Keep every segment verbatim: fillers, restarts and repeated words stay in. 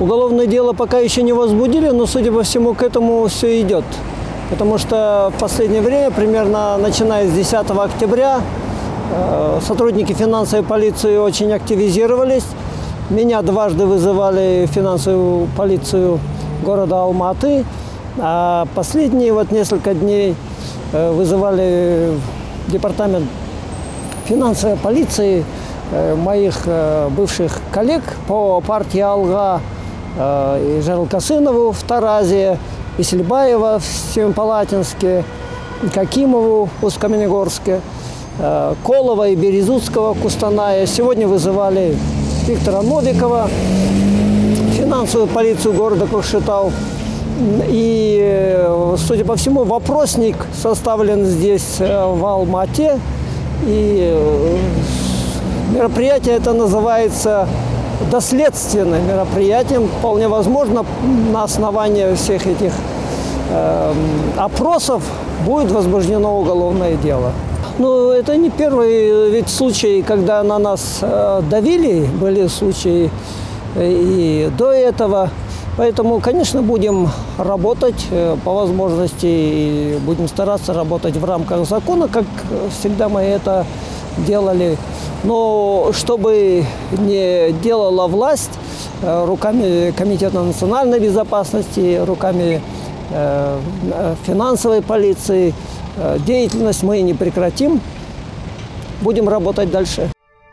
Уголовное дело пока еще не возбудили, но, судя по всему, к этому все идет. Потому что в последнее время, примерно начиная с десятого октября, сотрудники финансовой полиции очень активизировались. Меня дважды вызывали в финансовую полицию города Алматы. А последние вот несколько дней вызывали в департамент финансовой полиции моих бывших коллег по партии «Алга», и Жарылкасынову в Таразе, и Сельбаева в Семипалатинске, и Какимову в Усть-Каменогорске, Колова и Березутского в Кустанае. Сегодня вызывали Виктора Новикова, финансовую полицию города Кокшетау. И, судя по всему, вопросник составлен здесь, в Алмате. И мероприятие это называется доследственным мероприятием. Вполне возможно, на основании всех этих э, опросов будет возбуждено уголовное дело. Ну, это не первый ведь случай, когда на нас э, давили. Были случаи и до этого. Поэтому, конечно, будем работать э, по возможности, и будем стараться работать в рамках закона, как всегда мы это делали. Но чтобы не делала власть э, руками Комитета национальной безопасности, руками э, финансовой полиции, э, деятельность мы не прекратим. Будем работать дальше.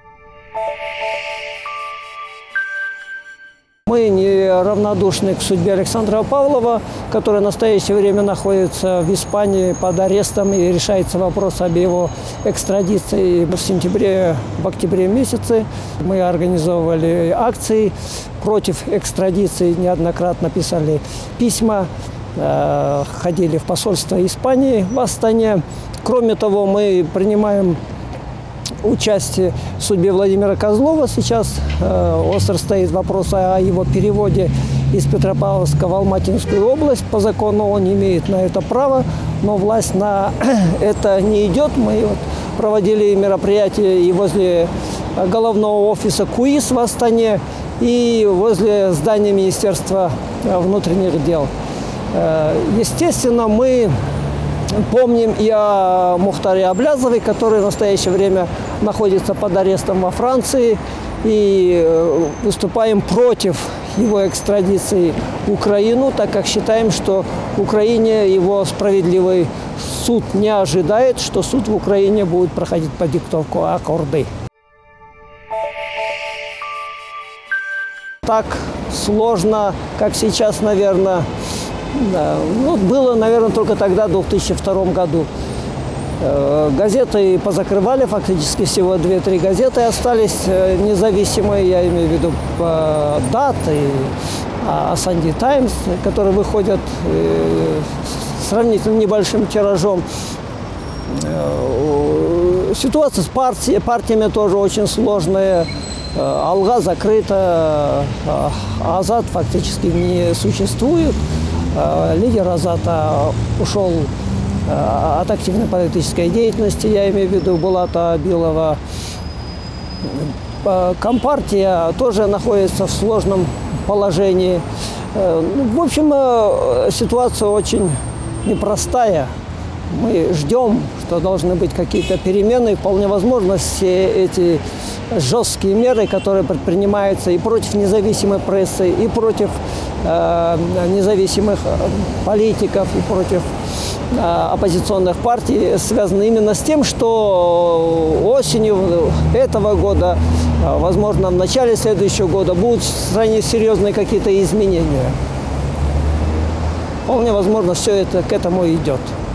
Мы не равнодушны к судьбе Александра Павлова, который в настоящее время находится в Испании под арестом, и решается вопрос об его экстрадиции в сентябре, в октябре месяце. Мы организовывали акции против экстрадиции, неоднократно писали письма, ходили в посольство Испании в Астане. Кроме того, мы принимаем участие в судьбе Владимира Козлова. Сейчас э, остро стоит вопрос о его переводе из Петропавловска в Алматинскую область. По закону он имеет на это право, но власть на это не идет. Мы вот проводили мероприятия и возле головного офиса КУИС в Астане, и возле здания Министерства внутренних дел. Э, естественно, мы помним и о Мухтаре Аблязовой, который в настоящее время находится под арестом во Франции, и выступаем против его экстрадиции в Украину, так как считаем, что в Украине его справедливый суд не ожидает, что суд в Украине будет проходить по диктовку Ак-Орды. Так сложно, как сейчас, наверное, да, ну, было, наверное, только тогда, в две тысячи втором году. Газеты позакрывали, фактически всего две-три газеты остались независимые, я имею в виду «Дат» и «Санди Таймс», которые выходят сравнительно небольшим тиражом. Ситуация с партиями, партиями тоже очень сложная. «Алга» закрыта, «Азат» фактически не существует. Лидер «Азата» ушел от активной политической деятельности, я имею в виду Булата Абилова. Компартия тоже находится в сложном положении. В общем, ситуация очень непростая. Мы ждем, что должны быть какие-то перемены. Вполне возможно, все эти жесткие меры, которые предпринимаются и против независимой прессы, и против э, независимых политиков, и против э, оппозиционных партий, связаны именно с тем, что осенью этого года, возможно, в начале следующего года будут в стране серьезные какие-то изменения. Вполне возможно, все это к этому идет.